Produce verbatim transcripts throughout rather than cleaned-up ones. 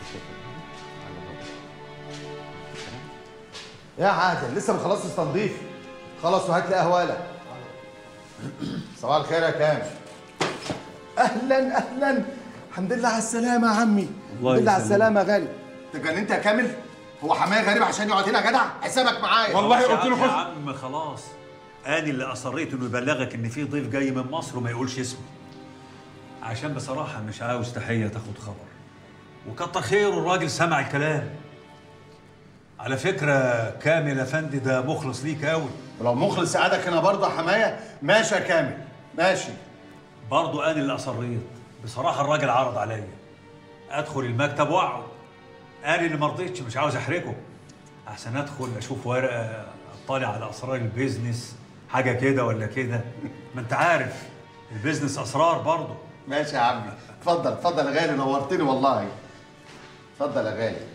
يا عادل لسه ما خلصتش تنظيف؟ خلص وهات لي قهوالك. صباح الخير يا كامل. اهلا اهلا، الحمد لله على السلامه يا عمي. الحمد لله على السلامه يا غالي. انت جننت يا كامل؟ هو حمايه غريب عشان يقعد هنا يا جدع؟ حسابك معايا. والله قلت له خش يا عم خلاص، انا اللي اصريت انه يبلغك ان في ضيف جاي من مصر وما يقولش اسمه، عشان بصراحه مش عاوز تحيه تاخد خبر. وكتر خيره الراجل سمع الكلام. على فكره كامل افندي ده مخلص ليك قوي. ولو مخلص سعادك هنا برضه يا حمايه ماشي يا كامل ماشي. برضه انا اللي اصريت، بصراحه الراجل عرض عليا ادخل المكتب واقعد، انا اللي ما رضيتش، مش عاوز احرجه، احسن ادخل اشوف ورقه اطلع على اسرار البيزنس، حاجه كده ولا كده. ما انت عارف البيزنس اسرار برضه. ماشي يا عمي، اتفضل اتفضل يا غالي، نورتني والله. اتفضل يا غالي.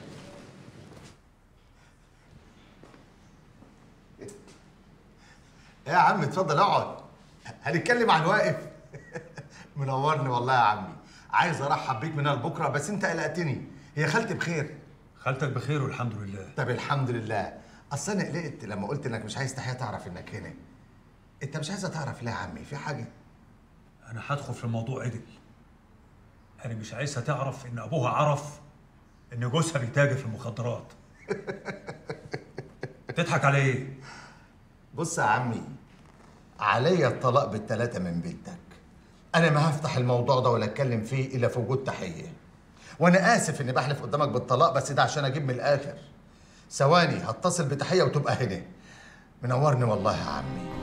يا عم اتفضل اقعد، هنتكلم عن واقف. منورني والله يا عمي، عايز ارحب بيك من لبكره بس انت قلقتني. هي خالتي بخير؟ خالتك بخير والحمد لله. طب الحمد لله. اصل انا قلقت لما قلت انك مش عايز تحية تعرف انك هنا. انت مش عايزه تعرف ليه يا عمي؟ في حاجه؟ انا هدخل في الموضوع عدل. انا مش عايزها تعرف ان ابوها عرف ان جوزها بيتاجر في المخدرات. تضحك على ايه؟ بص يا عمي، عليا الطلاق بالثلاثه من بنتك. انا ما هفتح الموضوع ده ولا اتكلم فيه الا في وجود تحيه. وانا اسف اني بحلف قدامك بالطلاق، بس ده عشان اجيب من الاخر. ثواني هتصل بتحيه وتبقى هنا. منورني والله يا عمي.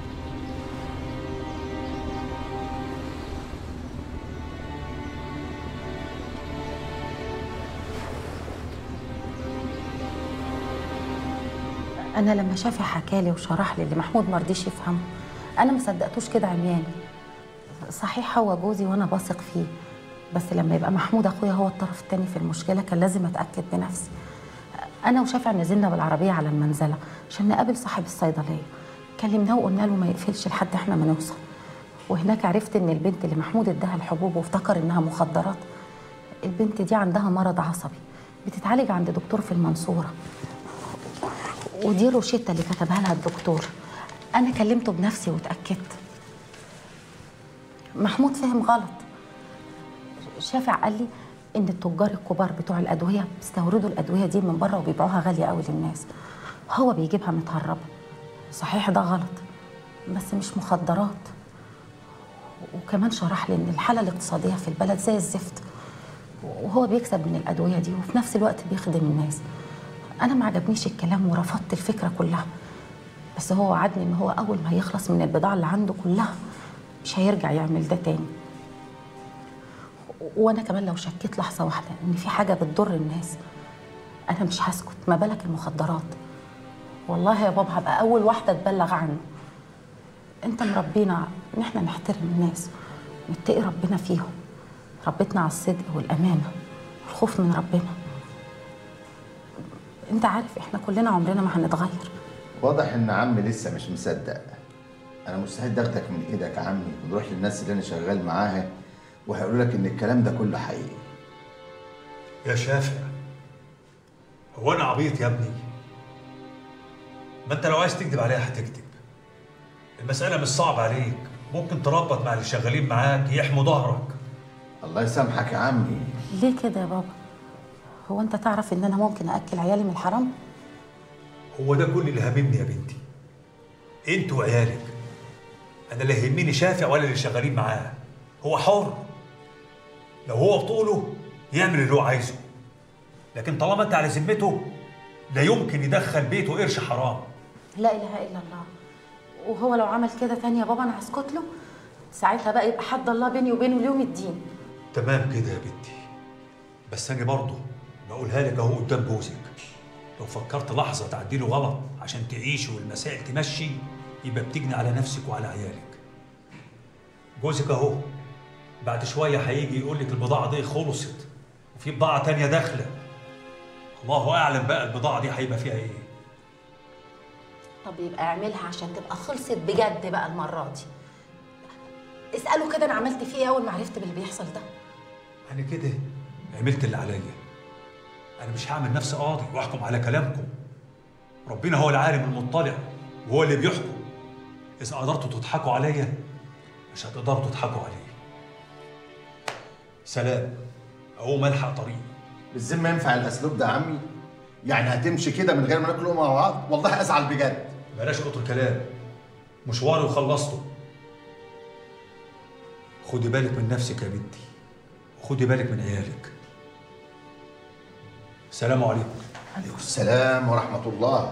انا لما شافي حكالي وشرح لي اللي محمود ما رضيش يفهمه، انا ما صدقتوش كده عمياني. صحيح هو جوزي وانا بثق فيه، بس لما يبقى محمود اخويا هو الطرف الثاني في المشكله كان لازم اتاكد بنفسي. انا وشافع نزلنا بالعربيه على المنزله عشان نقابل صاحب الصيدليه، كلمناه وقلنا له ما يقفلش لحد احنا ما نوصل. وهناك عرفت ان البنت اللي محمود اداها الحبوب وافتكر انها مخدرات، البنت دي عندها مرض عصبي بتتعالج عند دكتور في المنصوره، ودي روشته اللي كتبها لها الدكتور. انا كلمته بنفسي واتاكدت. محمود فهم غلط. شافع قال لي ان التجار الكبار بتوع الادويه بيستوردوا الادويه دي من بره وبيبيعوها غاليه قوي للناس، هو بيجيبها متهربه. صحيح ده غلط بس مش مخدرات. وكمان شرح لي ان الحاله الاقتصاديه في البلد زي الزفت، وهو بيكسب من الادويه دي وفي نفس الوقت بيخدم الناس. انا ما عجبنيش الكلام ورفضت الفكره كلها، بس هو وعدني ان هو اول ما يخلص من البضاعه اللي عنده كلها مش هيرجع يعمل ده تاني. وانا كمان لو شكيت لحظه واحده ان في حاجه بتضر الناس انا مش هسكت، ما بالك المخدرات. والله يا بابا هبقى اول واحده تبلغ عنه. انت مربينا ان احنا نحترم الناس نتقي ربنا فيهم، ربيتنا على الصدق والامانه والخوف من ربنا. انت عارف احنا كلنا عمرنا ما هنتغير. واضح ان عمي لسه مش مصدق. انا مستعد اخدك من ايدك يا عمي ونروح للناس اللي انا شغال معاها وهيقولوا لك ان الكلام ده كله حقيقي. يا شافع، هو انا عبيط يا ابني؟ ما انت لو عايز تكذب عليها هتكذب. المسألة مش صعبة عليك، ممكن تربط مع اللي شغالين معاك يحموا ظهرك. الله يسامحك يا عمي. ليه كده يا بابا؟ هو انت تعرف ان انا ممكن اكل عيالي من الحرام؟ هو ده كل اللي هاممني يا بنتي، انت وعيالك. انا لا يهمني شافع ولا اللي شغالين معاه، هو حر. لو هو بطوله يعمل اللي هو عايزه، لكن طالما انت على ذمته لا يمكن يدخل بيته قرش حرام. لا اله الا الله. وهو لو عمل كده تاني يا بابا انا هسكت له؟ ساعتها بقى يبقى حد الله بيني وبينه ليوم الدين. تمام كده يا بنتي، بس انا برضه بقولها لك اهو قدام جوزك، لو فكرت لحظه تعدي له غلط عشان تعيشي والمسائل تمشي يبقى بتجني على نفسك وعلى عيالك. جوزك اهو بعد شويه هيجي يقول لك البضاعه دي خلصت وفي بضاعه تانيه داخله، الله اعلم بقى البضاعه دي هيبقى فيها ايه. طب يبقى اعملها عشان تبقى خلصت بجد بقى المره دي. اساله كده انا عملت فيه ايه اول ما عرفت باللي بيحصل ده. انا كده عملت اللي عليا، انا مش هعمل نفسي قاضي واحكم على كلامكم. ربنا هو العالم المطلع وهو اللي بيحكم. اذا قدرتوا تضحكوا عليا مش هتقدروا تضحكوا عليه. سلام، اقوم الحق طريقي. بالذمه ينفع الاسلوب ده يا عمي؟ يعني هتمشي كده من غير ما ناكل مع بعض؟ والله ازعل بجد. بلاش كتر كلام، مشواري وخلصته. خدي بالك من نفسك يا بنتي، وخدي بالك من عيالك. السلام عليكم. عليكم السلام ورحمه الله.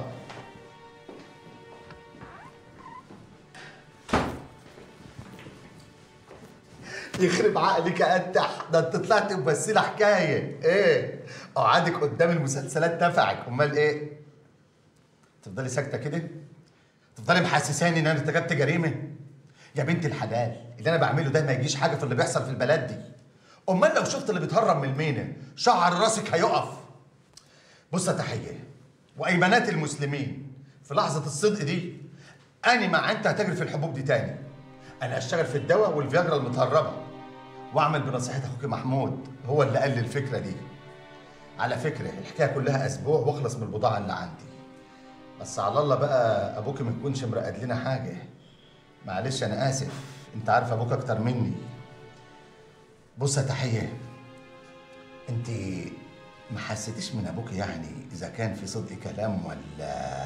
يخرب عقلك يا قدح، ده انت طلعت ممثله حكايه. ايه قعدك قدام المسلسلات نفعك؟ امال ايه؟ تفضلي ساكته كده؟ تفضلي محسساني ان انا ارتكبت جريمه؟ يا بنت الحلال، اللي انا بعمله ده ما يجيش حاجه في اللي بيحصل في البلد دي. امال لو شفت اللي بيتهرب من المينا شعر راسك هيقف. بص يا تحيه وايمانات المسلمين، في لحظه الصدق دي انا مع انت هتجري في الحبوب دي تاني. انا اشتغل في الدواء والفياجرا المتهربه، واعمل بنصيحه اخوك محمود، هو اللي قال لي الفكره دي. على فكره الحكايه كلها اسبوع واخلص من البضاعه اللي عندي. بس على الله بقى ابوك ما يكونش مرقد لنا حاجه. معلش انا اسف، انت عارف ابوك اكتر مني. بص يا تحيه، انت ما حسيتيش من ابوك يعني اذا كان في صدق كلام ولا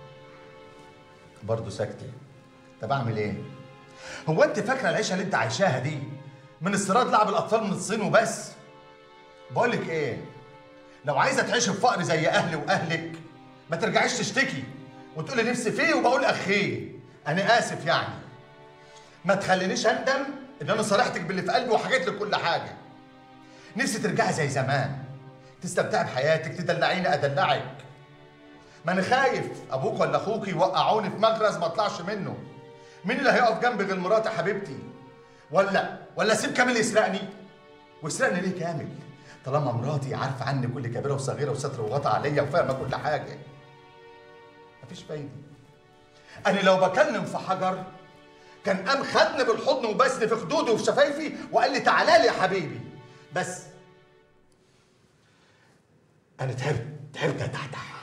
برضه ساكته؟ طب اعمل ايه؟ هو انت فاكره العيشه اللي انت عايشاها دي من استيراد لعب الاطفال من الصين وبس؟ بقول لك ايه، لو عايزه تعيشي في فقر زي اهلي واهلك ما ترجعيش تشتكي وتقولي نفسي فيه وبقول اخيه. انا اسف يعني، ما تخلينيش اندم ان انا صارحتك باللي في قلبي وحكيت لك كل حاجه. نفسي ترجعي زي زمان، تستمتعي بحياتك، تدلعيني ادلعك. ما انا خايف ابوك ولا اخوك يوقعوني في مغرز ما اطلعش منه. مين اللي هيقف جنبي غير مراتي حبيبتي؟ ولا ولا اسيب كامل يسرقني؟ ويسرقني ليه كامل؟ طالما مراتي عارفه عني كل كبيره وصغيره وستر وغطى عليا وفاهمه كل حاجه. مفيش فايده. انا لو بكلم في حجر كان قام خدني بالحضن وبسني في خدودي وفي شفايفي وقال لي تعالى لي يا حبيبي. بس انا تعبت تعبت يا تحتح.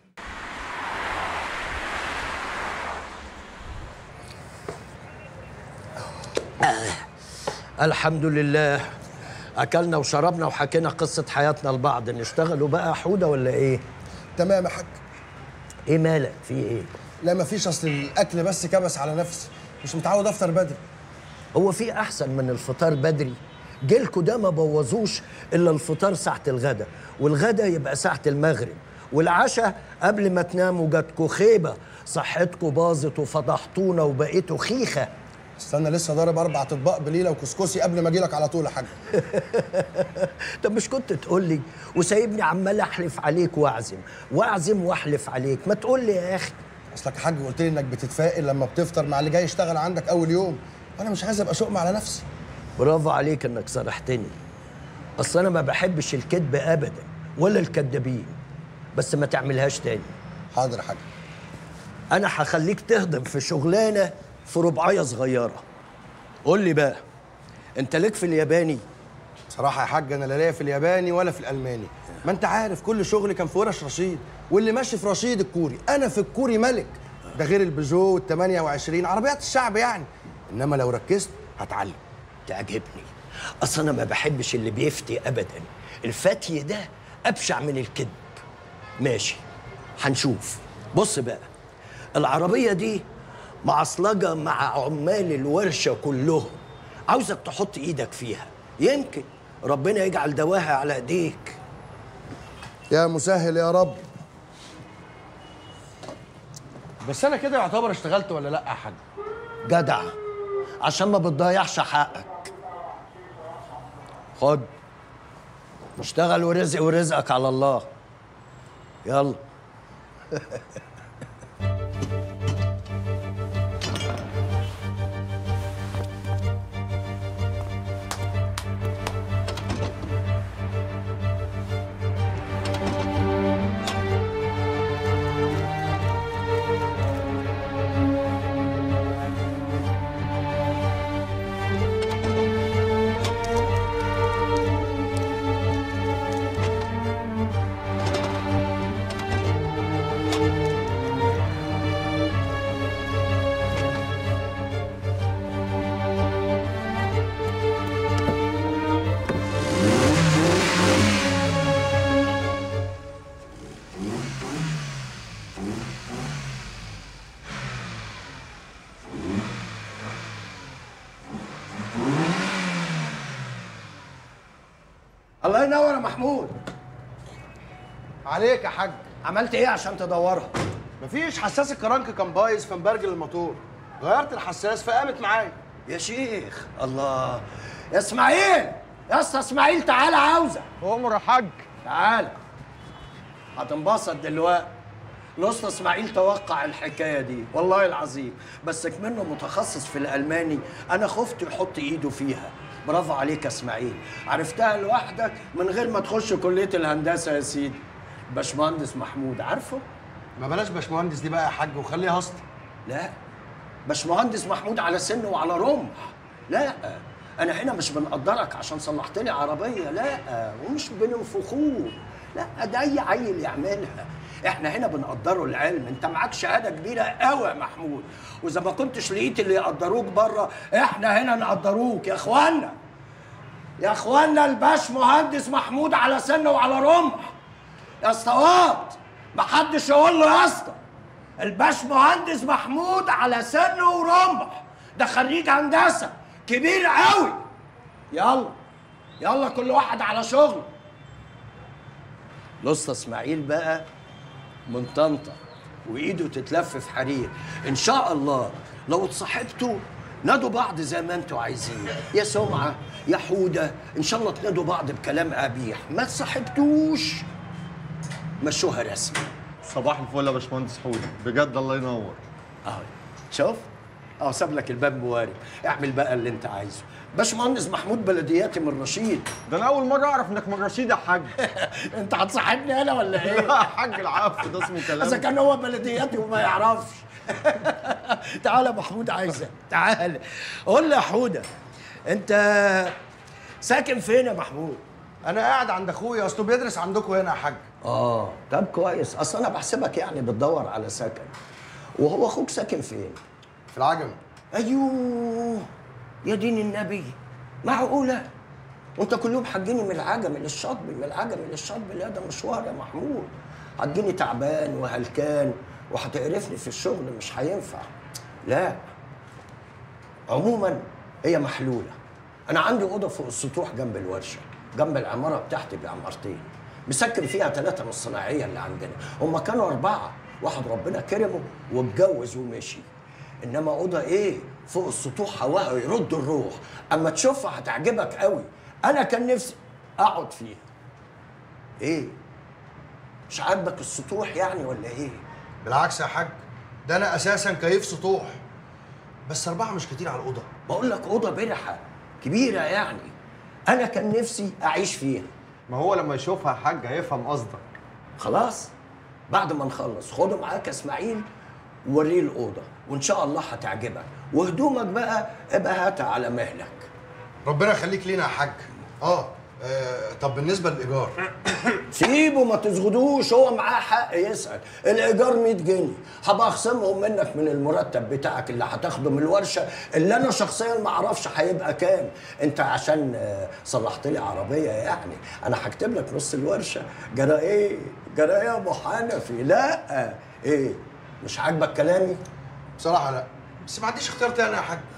آه. الحمد لله، اكلنا وشربنا وحكينا قصه حياتنا لبعض. نشتغلوا بقى حوده ولا ايه؟ تمام يا حاج. ايه مالك؟ في ايه؟ لا مفيش، اصل الاكل بس كبس على نفسي، مش متعود افطر بدري. هو في احسن من الفطار بدري؟ جيلكوا ده ما بوظوش الا الفطار ساعه الغدا، والغدا يبقى ساعه المغرب، والعشاء قبل ما تناموا. جاتكوا خيبه، صحتكوا باظت وفضحتونا وبقيتوا خيخه. استنى لسه ضارب اربع اطباق بليله وكسكسي قبل ما اجيلك على طول يا حاج. طب مش كنت تقول لي وسايبني عمال احلف عليك واعزم واعزم واحلف عليك؟ ما تقول لي يا اخي. اصلك يا حاج قلت لي انك بتتفائل لما بتفطر مع اللي جاي يشتغل عندك اول يوم، وانا مش عايز ابقى شؤم على نفسي. برافو عليك انك صرحتني. اصل انا ما بحبش الكذب ابدا ولا الكدابين، بس ما تعملهاش تاني. حاضر يا حاج. انا هخليك تهضم في شغلانه في ربعايه صغيره. قول لي بقى، انت ليك في الياباني؟ بصراحه يا حاج انا لا ليا في الياباني ولا في الالماني. ما انت عارف كل شغلي كان في ورش رشيد، واللي ماشي في رشيد الكوري. انا في الكوري ملك، ده غير البيجو والثمانية وعشرين عربيات الشعب يعني. انما لو ركزت هتعلم. تعجبني، اصل انا ما بحبش اللي بيفتي ابدا. الفتي ده ابشع من الكذب. ماشي هنشوف. بص بقى، العربيه دي معصلجه مع عمال الورشه كلهم، عاوزك تحط ايدك فيها، يمكن ربنا يجعل دواها على ايديك. يا مسهل يا رب. بس انا كده يعتبر اشتغلت ولا لا يا حاج؟ جدع، عشان ما بتضيعش حقك. خد اشتغل ورزق ورزقك على الله. يلا. الله ينور يا محمود. عليك يا حاج. عملت ايه عشان تدورها؟ مفيش، حساس الكرنك كان بايظ فمبرجل الموتور، غيرت الحساس فقامت معايا. يا شيخ الله. يا اسماعيل، يا اسطى اسماعيل تعالى عاوزك. عمر يا حاج. تعالى هتنبسط دلوقتي. الاسطى اسماعيل توقع الحكايه دي والله العظيم، بس كمنه متخصص في الالماني انا خفت يحط ايده فيها. برافو عليك يا اسماعيل، عرفتها لوحدك من غير ما تخش كليه الهندسه يا سيدي. باشمهندس محمود عارفه؟ ما بلاش باشمهندس دي بقى يا حاج وخليها اسطى. لا، باشمهندس محمود على سن وعلى رمح. لا، انا هنا مش بنقدرك عشان صلحت لي عربيه، لا، ومش بننفخوه، لا، ده اي عيل يعملها. احنا هنا بنقدره العلم. انت معاك شهاده كبيره قوي يا محمود، واذا ما كنتش لقيت اللي يقدروك بره احنا هنا نقدروك يا اخوانا. يا اخوانا الباش مهندس محمود على سن وعلى رمح. يا اسطوات محدش يقول له يا اسطى. الباش مهندس محمود على سن ورمح، ده خريج هندسه كبير قوي. يلا يلا كل واحد على شغله. الاسطى اسماعيل بقى من طنطا وايده تتلف في حرير. ان شاء الله لو اتصاحبتوا نادوا بعض زي ما انتوا عايزين، يا سمعه يا حوده، ان شاء الله تنادوا بعض بكلام قبيح. ما تصاحبتوش مشوها رسمي. صباح الفل يا باشمهندس حوده، بجد الله ينور. اهو شوف، اهو ساب لك الباب موارب، اعمل بقى اللي انت عايزه. باشمهندس محمود بلدياتي من رشيد. ده انا اول مره اعرف انك من رشيد يا حاج. انت هتصاحبني انا ولا ايه؟ يا حاج العفو، ده اسمه كلام. اذا كان هو بلدياتي وما يعرفش. تعالى يا محمود عايزك، تعالى. قول لي يا حوده، انت ساكن فين يا محمود؟ انا قاعد عند اخويا، اصله بيدرس عندكم هنا يا حاج. اه طب كويس، اصل انا بحسبك يعني بتدور على سكن. وهو اخوك ساكن فين؟ في العجم. ايوه يا دين النبي، معقوله؟ وانت كل يوم حجيني من العجم للشطب، من العجم للشطب؟ لا ده مشوار يا محمود. حجيني تعبان وهلكان وهتقرفني في الشغل، مش هينفع. لا عموما هي محلوله. انا عندي اوضه فوق السطوح جنب الورشه، جنب العماره بتاعتي بعمارتين، مسكن فيها ثلاثه من الصناعيه اللي عندنا. هم كانوا اربعه، واحد ربنا كرمه واتجوز ومشي. انما اوضه ايه فوق السطوح هواها يرد الروح، اما تشوفها هتعجبك قوي. انا كان نفسي اقعد فيها. ايه مش عاجبك السطوح يعني ولا ايه؟ بالعكس يا حاج، ده انا اساسا كيف سطوح، بس اربعه مش كتير على الاوضه. بقول لك اوضه برحه كبيره يعني، انا كان نفسي اعيش فيها. ما هو لما يشوفها يا حاج هيفهم قصدك. خلاص بعد ما نخلص خده معاك يا اسماعيل ووريه الاوضه، وان شاء الله هتعجبك. وهدومك بقى ابقى هاتها على مهلك. ربنا يخليك لينا يا حاج. اه, آه طب بالنسبه للايجار؟ سيبه ما تزغدوش، هو معاه حق يسأل. الإيجار مية جنيه، هبقى أخصمهم منك من المرتب بتاعك اللي هتاخده من الورشة، اللي أنا شخصيا ما أعرفش هيبقى كام. أنت عشان صلحت لي عربية يعني أنا هكتب لك نص الورشة. جرى إيه؟ جرى إيه يا أبو حنفي؟ لا إيه؟ مش عاجبك كلامي؟ بصراحه لا، بس ما عنديش اختيار تاني يا حاج.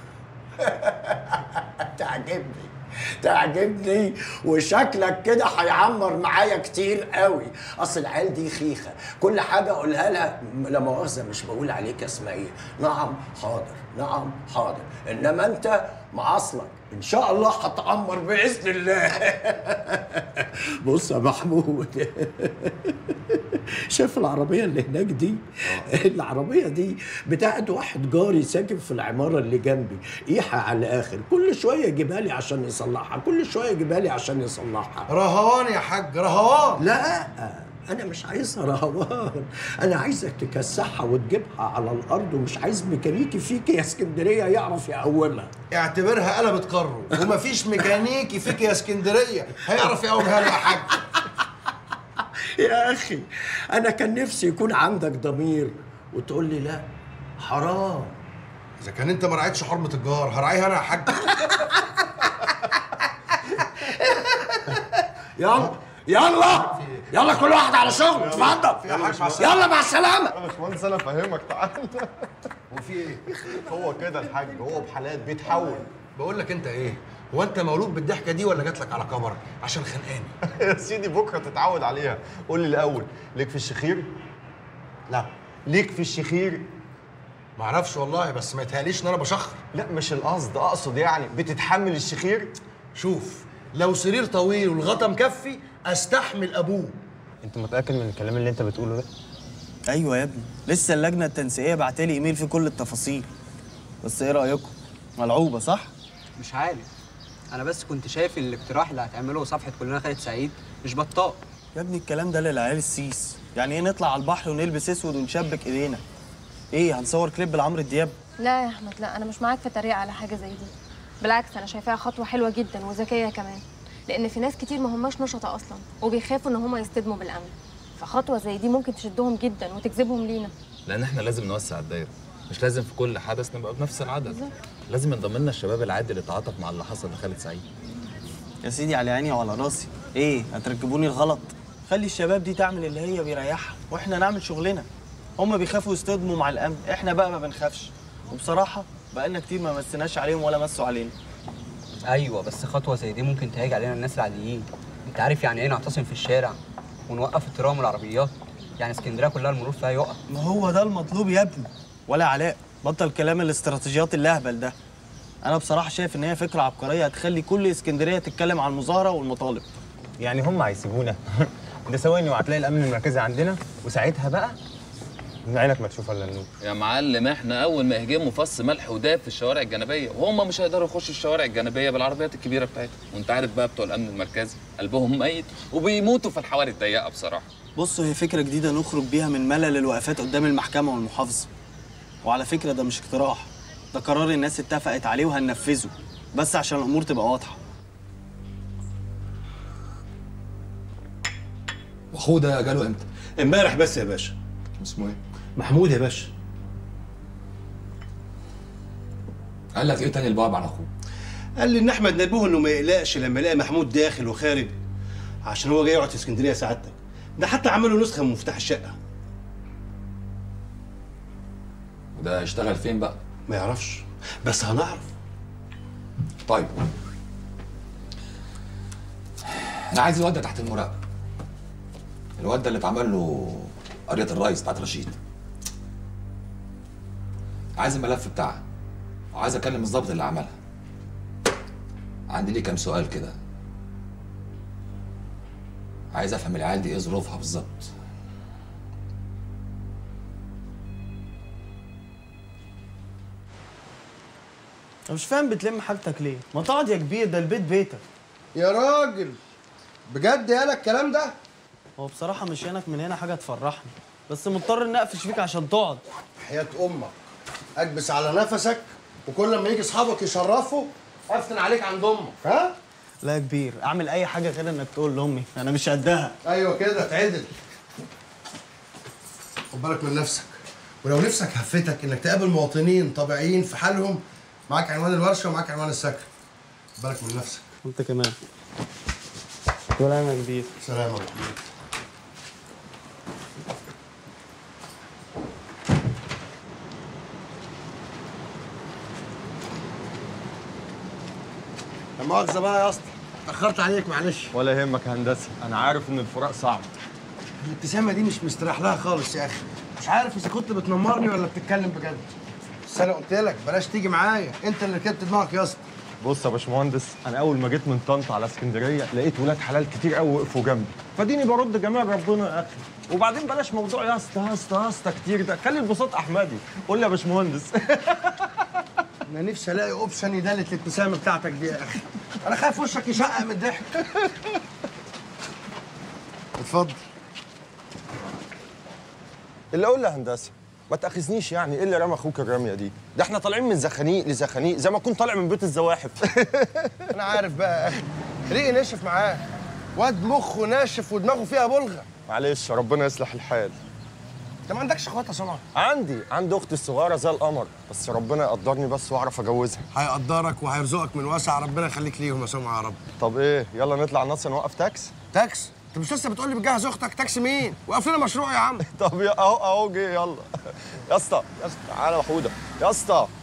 تعجبني تعجبني وشكلك كده هيعمر معايا كتير قوي. اصل العيال دي خيخه، كل حاجه اقولها لها لا مؤاخذه مش بقول عليك يا اسماعيل نعم حاضر نعم حاضر، انما انت معاصلك ان شاء الله هتعمر باذن الله. بص يا محمود، شايف العربيه اللي هناك دي؟ العربيه دي بتاعت واحد جاري ساكن في العماره اللي جنبي، قيحه على الاخر، كل شويه يجيبها لي عشان يصلحها، كل شويه يجيبها لي عشان يصلحها. رهوان يا حاج، رهوان. لا انا مش عايزها رهوان، انا عايزك تكسحها وتجيبها على الارض، ومش عايز ميكانيكي فيك يا اسكندريه يعرف يقومها. اعتبرها قلبت قره، ومفيش ميكانيكي فيك يا اسكندريه هيعرف يقومها لي يا حاج. يا اخي انا كان نفسي يكون عندك ضمير وتقول لي لا حرام. اذا كان انت ما رعيتش حرمه الجار هراعيها انا يا حاج. يلا يلا يلا كل واحد على شغله، اتفضل. يلا مع السلامه. يا باشمهندس انا فاهمك، تعالى. وفي ايه؟ هو كده الحاج، هو بحالات بيتحول. بقول لك انت ايه، هو انت مولود بالضحكه دي ولا جات لك على كبر عشان خانقاني؟ يا سيدي بكره تتعود عليها. قول لي الاول، ليك في الشخير؟ لا ليك في الشخير؟ معرفش والله، بس ما يتهيأليش ان انا بشخر. لا مش القصد، اقصد يعني بتتحمل الشخير؟ شوف، لو سرير طويل والغطا مكفي استحمل ابوه. انت متاكد من الكلام اللي انت بتقوله ده؟ ايوه يا ابني، لسه اللجنه التنسيقيه بعتلي ايميل فيه كل التفاصيل. بس ايه رايكم؟ ملعوبه صح؟ مش عارف، انا بس كنت شايف ان الاقتراح اللي هتعمله صفحه كلنا خالد سعيد مش بطال. يا ابني الكلام ده للعيال السيس، يعني ايه نطلع على البحر ونلبس اسود ونشبك ايدينا؟ ايه هنصور كليب لعمرو دياب؟ لا يا احمد، لا انا مش معاك في التريقه على حاجه زي دي. بالعكس انا شايفاها خطوه حلوه جدا وذكيه كمان، لان في ناس كتير ما هماش نشطه اصلا وبيخافوا ان هم يصطدموا بالامن، فخطوه زي دي ممكن تشدهم جدا وتجذبهم لينا. لان احنا لازم نوسع الدايره، مش لازم في كل حدث نبقى بنفس العدد. بالزبط. لازم ينضم لنا الشباب العادي اللي تعاطف مع اللي حصل لخالد سعيد. يا سيدي على عيني وعلى راسي، ايه هتركبوني الغلط؟ خلي الشباب دي تعمل اللي هي بيريحها واحنا نعمل شغلنا. هم بيخافوا يصطدموا مع الامن، احنا بقى ما بنخافش، وبصراحه بقالنا كتير ما مسناش عليهم ولا مسوا علينا. ايوه بس خطوه زي دي ممكن تهاج علينا الناس العاديين. انت عارف يعني ايه نعتصم في الشارع ونوقف الترام والعربيات؟ يعني اسكندريه كلها المرور فيها يقف. ما هو ده المطلوب يا ابني. ولا علاء، بطل كلام الاستراتيجيات اللهبل ده. انا بصراحه شايف ان هي فكره عبقريه هتخلي كل اسكندريه تتكلم عن المظاهره والمطالب. يعني هم هيسيبونا؟ ده ثواني وهتلاقي الامن المركزي عندنا، وساعتها بقى من عينك ما تشوف الا النور. يا معلم احنا اول ما يهجموا فص ملح وداب في الشوارع الجانبيه، وهم مش هيقدروا يخشوا الشوارع الجانبيه بالعربيات الكبيره بتاعتهم، وانت عارف بقى بتوع الامن المركزي قلبهم ميت وبيموتوا في الحواري الضيقه بصراحه. بصوا، هي فكره جديده نخرج بيها من ملل الوقفات قدام المحكمه والمحافظه. وعلى فكره ده مش اقتراح، ده قرار الناس اتفقت عليه وهننفذه، بس عشان الامور تبقى واضحه. واخوه ده جاله امتى؟ امبارح بس يا باشا. اسمه ايه؟ محمود يا باشا. قال لك ايه تاني البعض عن اخوه؟ قال لي ان احمد نبهه انه ما يقلقش لما يلاقي محمود داخل وخارج، عشان هو جاي يقعد في اسكندريه سعادتك. ده حتى عملوا نسخه من مفتاح الشقه. وده اشتغل فين بقى؟ ما يعرفش، بس هنعرف. طيب انا عايز الواد ده تحت المراقبه. الواد ده اللي اتعمل له قريه الرئيس بتاعت رشيد. عايز الملف بتاعها وعايز اكلم الضابط اللي عملها. عندي ليه كام سؤال كده، عايز افهم العيال دي ايه ظروفها بالظبط. انا مش فاهم بتلم حاجتك ليه؟ ما تقعد يا كبير، ده البيت بيتك. يا راجل بجد يالا الكلام ده؟ هو بصراحه مش هناك من هنا حاجه تفرحني، بس مضطر اني اقفش فيك عشان تقعد. حياة امك اكبس على نفسك، وكل لما يجي اصحابك يشرفوا افتن عليك عند امك. ها؟ لا يا كبير، اعمل اي حاجه غير انك تقول لامي انا مش قدها. ايوه كده اتعدل. خد بالك من نفسك، ولو نفسك هفتك انك تقابل مواطنين طبيعيين في حالهم، معاك عنوان الورشه ومعاك عنوان السكن. خد بالك من نفسك. وانت كمان. سلام يا كبير. سلام يا كبير. لا مؤاخذة بقى يا اسطى، اتأخرت عليك معلش. ولا يهمك يا هندسه، انا عارف ان الفراق صعب. الابتسامة دي مش مستريح لها خالص يا اخي، مش عارف اذا كنت بتنمرني ولا بتتكلم بجد. بس انا قلت لك بلاش تيجي معايا، انت اللي ركبت دماغك يا اسطى. بص يا باشمهندس، انا اول ما جيت من طنطا على اسكندريه لقيت ولاد حلال كتير قوي وقفوا جنبي، فاديني برد جميع ربنا يا اخي. وبعدين بلاش موضوع يا اسطى يا اسطى يا اسطى كتير ده، خلي البساط احمدي. قول لي يا باشمهندس. انا نفسي الاقي اوبشن يدلت الابتسامه بتاعتك دي يا اخي، انا خايف وشك يشقق من الضحك. اتفضل. اللي اقول له هندسه ما تاخذنيش، يعني ايه اللي رمى اخوك الرميه دي؟ ده احنا طالعين من زخانيق لزخانيق زي ما كنت طالع من بيت الزواحف. انا عارف بقى يا اخي، ريقي ناشف معاه، واد مخه ناشف ودماغه فيها بلغه. معلش ربنا يصلح الحال. انت ما عندكش اخوات يا سمعه؟ عندي عندي اختي الصغيره زي القمر، بس ربنا يقدرني بس واعرف اجوزها. هيقدرك وهيرزقك من واسع، ربنا يخليك ليهم يا سمعه يا رب. طب ايه، يلا نطلع نص نوقف تاكس؟ تاكس؟ انت مش لسه بتقول لي بتجهز اختك؟ تاكسي مين؟ وقف لنا مشروع يا عم. طب اهو اهو جه، يلا. يا اسطى يا اسطى تعالى يا حوده يا اسطى.